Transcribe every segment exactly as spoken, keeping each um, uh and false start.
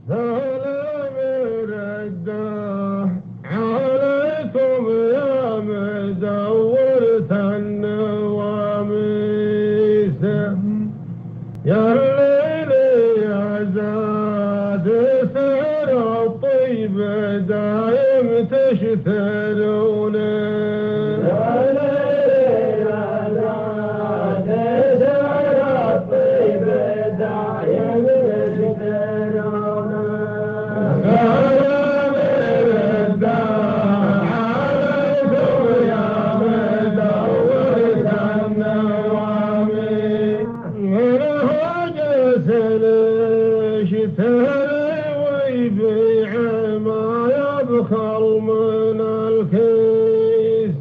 سلام رده عليكم يا مدورة النواميس يا الليل يا زاد سر الطيب دايم تشترونه يبخل من الكيس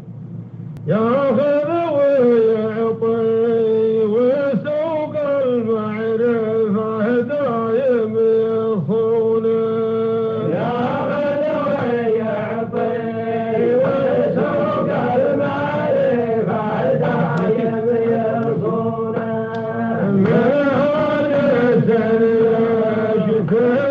ياخذ ويعطي وسوق المعرفة دايم يصونه ياخذ ويعطي وسوق المعرفة دايم يصونه من هذا الشكر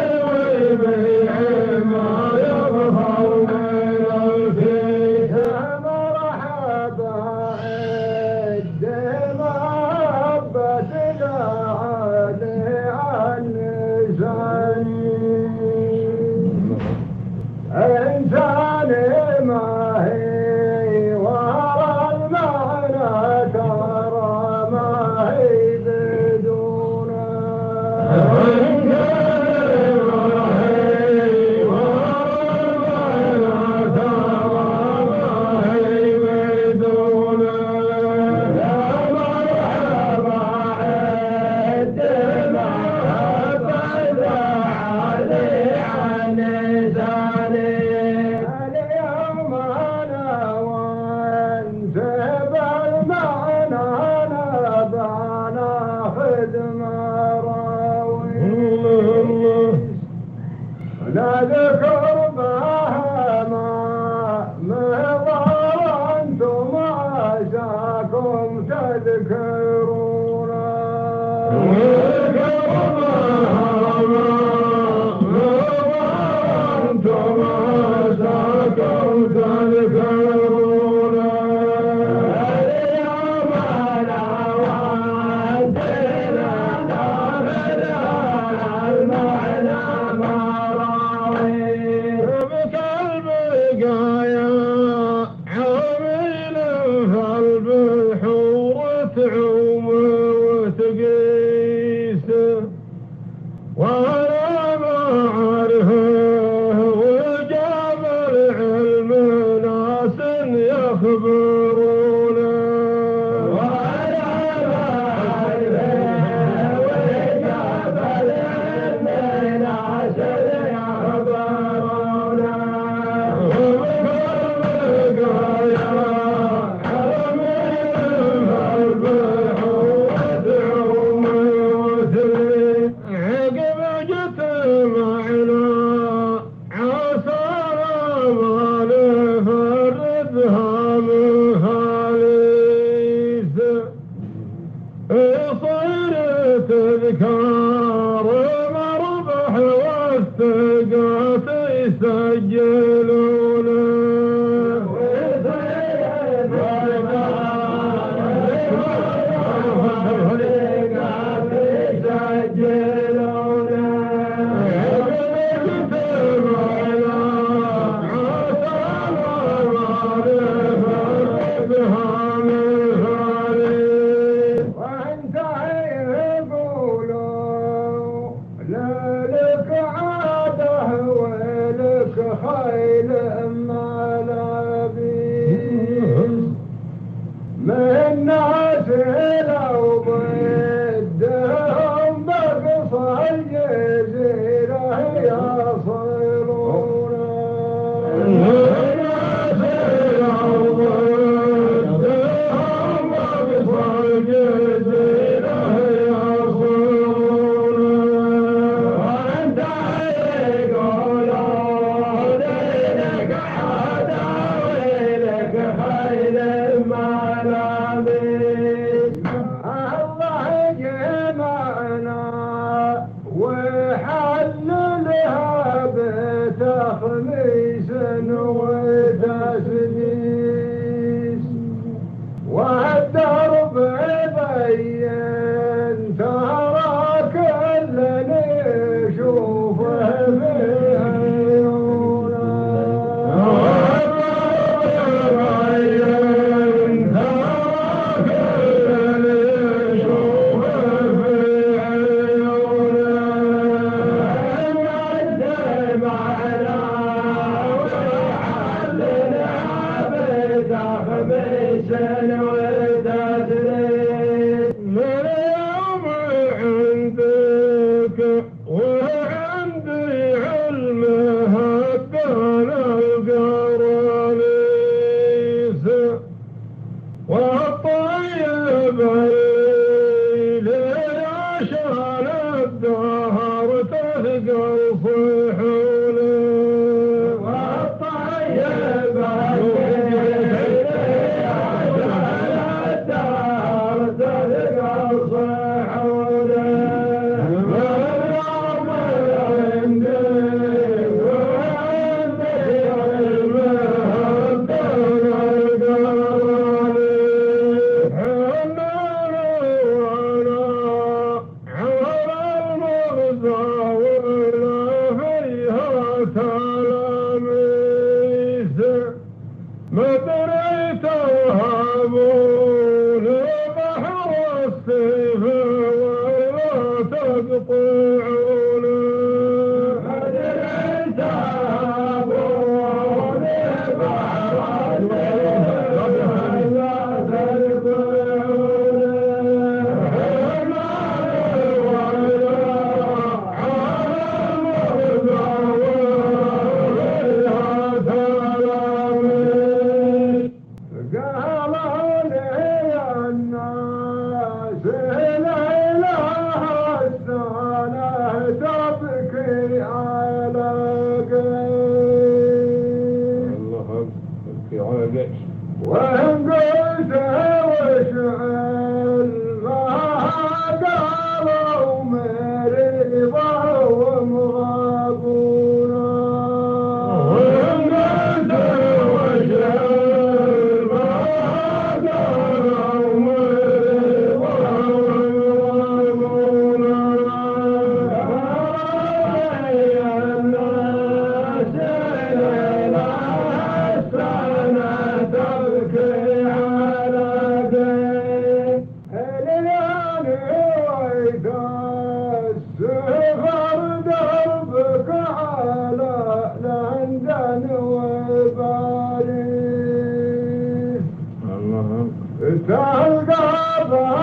نذكر بها ما مضى وانتم عساكم تذكرون نذكر بها ما مضى وانتم عساكم تذكرون اليوم انا وانتنا ناخذ المعنى تعوم وتقيس وانا ما اعرفه وجاب العلم ناس يخبرونه وانا ما اعرفه وجاب العلم ناس يخبرونه تذكار مربح والثقات يسجلونه خيل ملابيس من ناس لو ضدهم بقصى الجزيرة يصلون من ناس لو ضدهم بقصى الجزيرة يصلون فيها بيت خميس وتسديس والدرب يبين ترى كل نشوفه في عيونه والطيب الليل عشان الدهر تثقل فحوله والطيب الليل عشان الدهر تثقل فحوله واليوم عندك وعندك ما دريت وهبون بحر السيف ولا تقطعون ما دريت وهبون بحر السيف ولا وإن قلت وشعل ما قالوا مريضة ومغابونا وإن قلت وشعل ما قالوا مريضة ومغابونا يا الناس إلى السنة تبكي على دين اليان ويدا السفر دربك على لندن وباريس تلقى